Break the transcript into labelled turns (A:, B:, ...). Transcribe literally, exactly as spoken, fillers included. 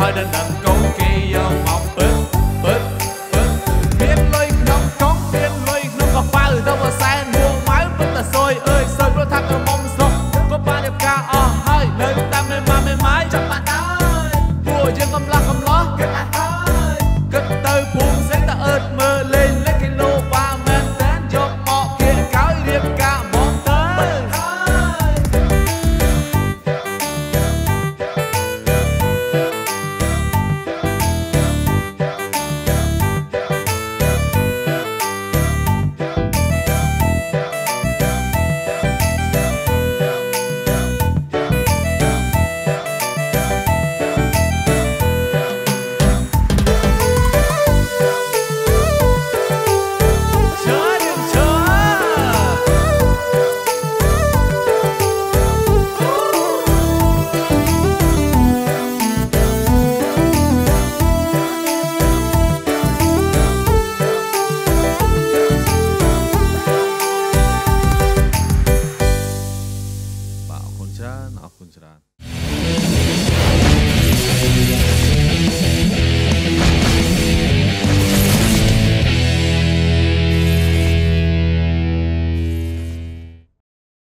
A: ហើយនៅនឹងកូនគេយកមកពឹកពឹកពឹកមានលុយក្នុងកង់មានលុយក្នុងកប៉ៅទៅបើសែនមួងម៉ៅពិតតែសួយអើយសួយព្រោះថាក្រមុំស្រុកក៏បានរៀបការអស់ហើយនៅតាមមេម៉ាមេម៉ាយចាំបាត់ហើយពួកយើងកំឡោះកំឡោះគិតអត់ហើយគិតទៅភូមិសេតអើតមើលលេងលេខគីឡូបាមែនតែនយកមកគៀកកោយរៀបការមកទៅច្រើនអរគុណច្រើន